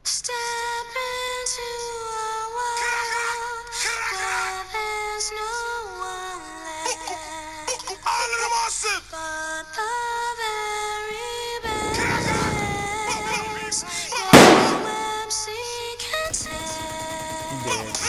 Step into a world where there's no one left but the very best. No MC can tell.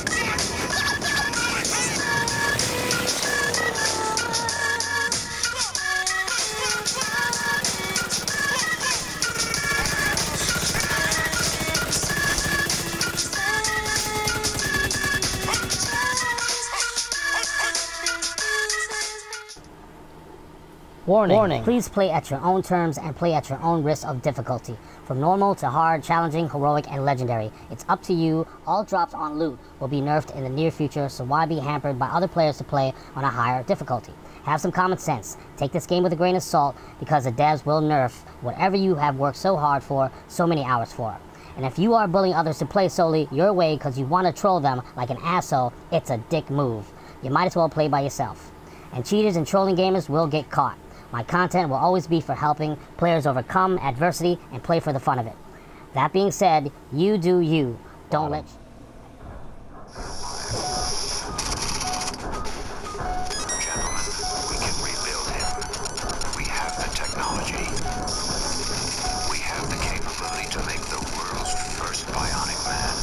Warning. Please play at your own terms and play at your own risk of difficulty. From normal to hard, challenging, heroic, and legendary. It's up to you. All drops on loot will be nerfed in the near future, so why be hampered by other players to play on a higher difficulty? Have some common sense. Take this game with a grain of salt because the devs will nerf whatever you have worked so hard for, so many hours for. And if you are bullying others to play solely your way because you want to troll them like an asshole, it's a dick move. You might as well play by yourself. And cheaters and trolling gamers will get caught. My content will always be for helping players overcome adversity and play for the fun of it. That being said, you do you. Don't let... Gentlemen, we can rebuild him. We have the technology. We have the capability to make the world's first bionic man.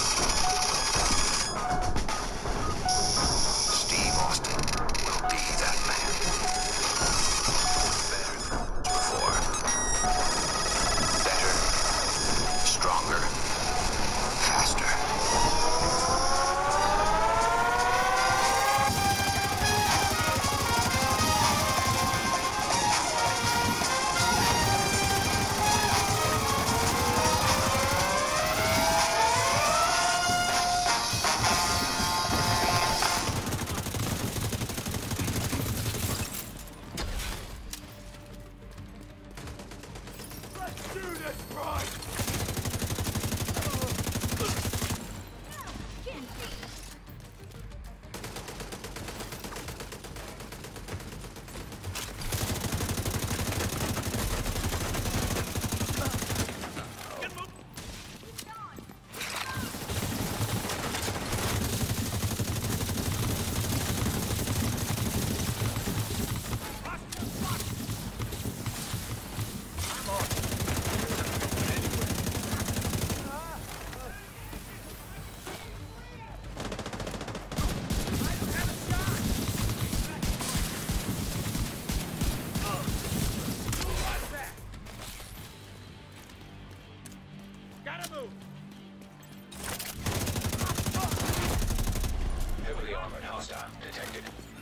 Steve Austin will be that man. Better, stronger, faster. Heavily armored hostile detected.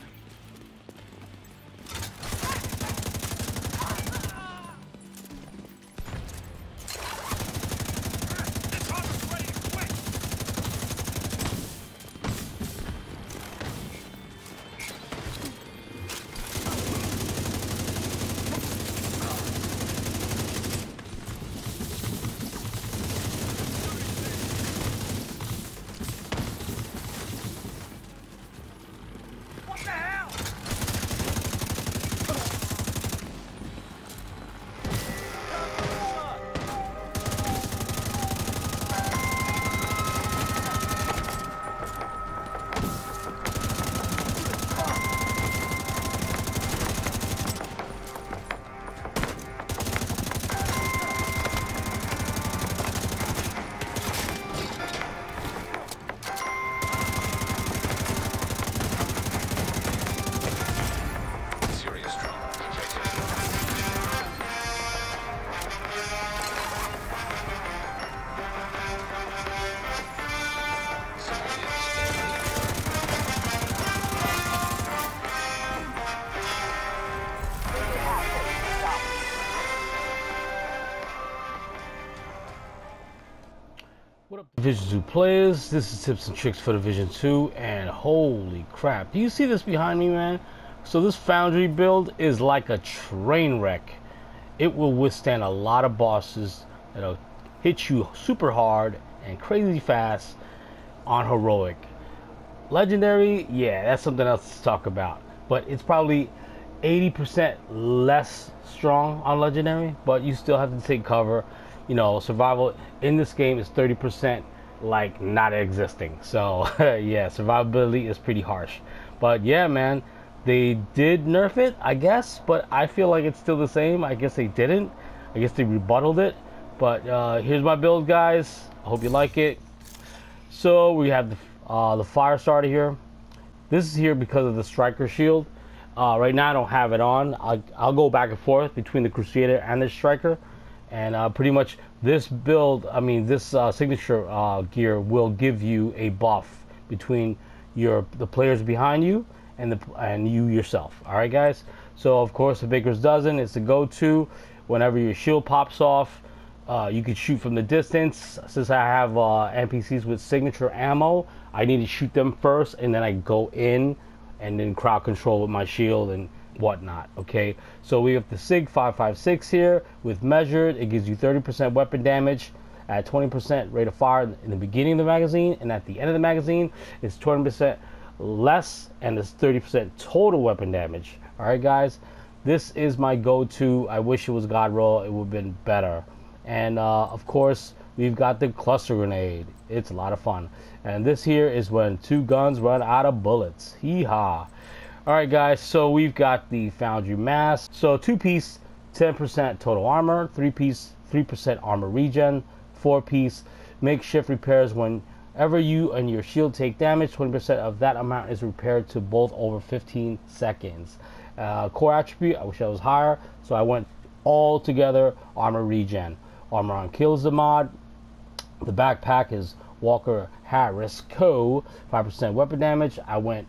What up, Division 2 players? This is tips and tricks for Division 2, and holy crap, do you see this behind me, man? So this Foundry build is like a train wreck. It will withstand a lot of bosses that'll hit you super hard and crazy fast on heroic. Legendary, yeah, that's something else to talk about, but it's probably 80% less strong on legendary, but you still have to take cover. you know, survival in this game is 30% like not existing. So yeah, survivability is pretty harsh. But yeah, man, they did nerf it, I guess, but I feel like it's still the same. I guess they didn't. I guess they rebutted it. But here's my build, guys. I hope you like it. So we have the fire starter here. This is here because of the striker shield. Right now I don't have it on. I'll go back and forth between the Crusader and the striker. And pretty much this build, I mean this signature gear will give you a buff between the players behind you and you yourself. All right, guys. So of course the Baker's Dozen is the go-to whenever your shield pops off. You can shoot from the distance. Since I have NPCs with signature ammo, I need to shoot them first, and then I go in and then crowd control with my shield and whatnot. Okay, so we have the SIG 556 here with measured. It gives you 30% weapon damage at 20% rate of fire in the beginning of the magazine, and at the end of the magazine it's 20% less, and it's 30% total weapon damage. All right, guys, this is my go-to. I wish it was God Roll. It would have been better. And of course we've got the cluster grenade. It's a lot of fun. And this here is when 2 guns run out of bullets. Hee-haw. Alright, guys, so we've got the Foundry Mask. So 2-piece 10% total armor, 3-piece 3% armor regen, 4-piece makeshift repairs. Whenever you and your shield take damage, 20% of that amount is repaired to both over 15 seconds. Core attribute, I wish I was higher, so I went all together armor regen. Armor on kill is the mod. The backpack is Walker Harris Co. 5% weapon damage. I went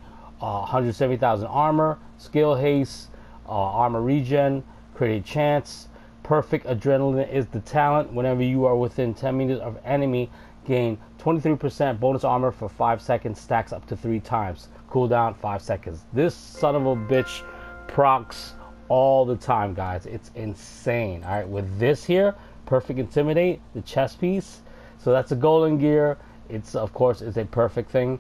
170,000 armor. Skill haste, armor regen, create chance. Perfect adrenaline is the talent. Whenever you are within 10 meters of enemy, gain 23% bonus armor for 5 seconds. Stacks up to 3 times. Cooldown 5 seconds. This son of a bitch procs all the time, guys. It's insane. All right, with this here, perfect intimidate, the chest piece. So that's a golden gear. It's of course is a perfect thing.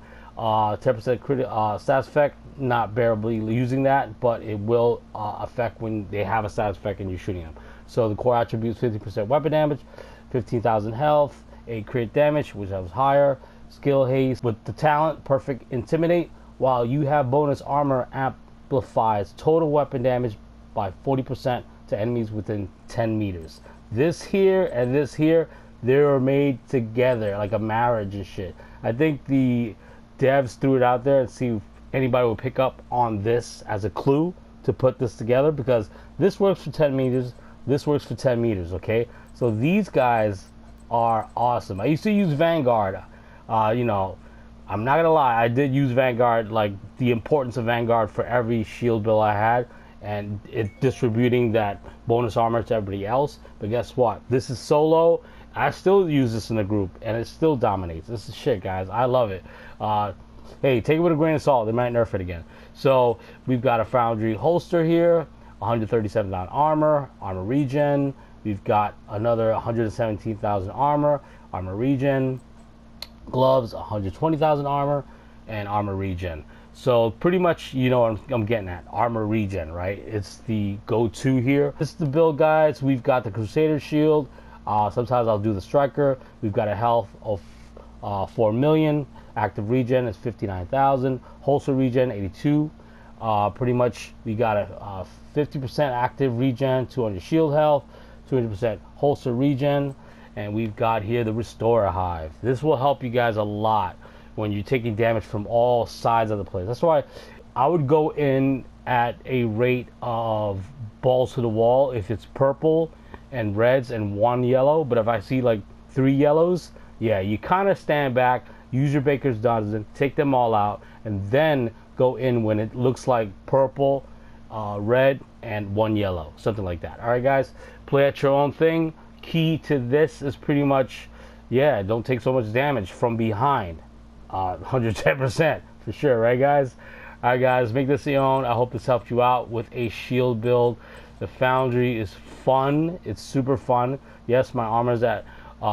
10% status effect, not barely using that, but it will affect when they have a status effect and you're shooting them. So the core attributes 50% weapon damage, 15,000 health, 8 crit damage, which I was higher. Skill haste with the talent, perfect intimidate, while you have bonus armor amplifies total weapon damage by 40% to enemies within 10 meters. This here and this here, they were made together like a marriage and shit. I think the devs threw it out there and see if anybody would pick up on this as a clue to put this together, because this works for 10 meters, this works for 10 meters, okay? So these guys are awesome. I used to use Vanguard. You know, I'm not gonna lie, I did use Vanguard, like the importance of Vanguard for every shield build I had, and it distributing that bonus armor to everybody else. But guess what? This is solo. I still use this in the group, and it still dominates. This is shit, guys. I love it. Hey, take it with a grain of salt. They might nerf it again. So we've got a Foundry holster here, 137,000 armor, armor regen. We've got another 117,000 armor regen. Gloves, 120,000 armor, and armor regen. So pretty much, you know what I'm getting at. Armor regen, right? It's the go-to here. This is the build, guys. We've got the Crusader shield. Sometimes I'll do the striker. We've got a health of 4 million. Active regen is 59,000. Holster regen 82. Pretty much we got a 50% active regen, 200 shield health, 200% holster regen, and we've got here the Restorer Hive. This will help you guys a lot when you're taking damage from all sides of the place. That's why I would go in at a rate of balls to the wall if it's purple and reds and 1 yellow. But if I see like 3 yellows, yeah, you kind of stand back, use your Baker's Dozen, take them all out, and then go in when it looks like purple, red, and 1 yellow, something like that. All right, guys, play at your own thing. Key to this is pretty much, yeah, don't take so much damage from behind. 110% for sure, right, guys? All right, guys, make this your own. I hope this helped you out with a shield build. The Foundry is fun. It's super fun. Yes, my armor's at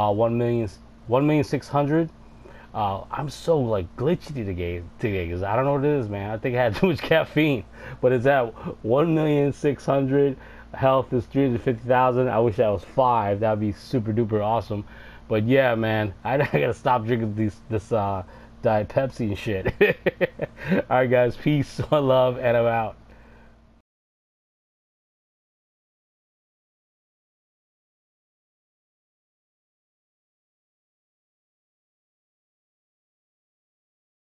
1,600,000. I'm so like glitchy today because I don't know what it is, man. I think I had too much caffeine, but it's at 1,600,000. Health is 350,000. I wish that was 5. That would be super duper awesome. But yeah, man, I gotta stop drinking this Diet Pepsi and shit. Alright guys, peace, one love, and I'm out.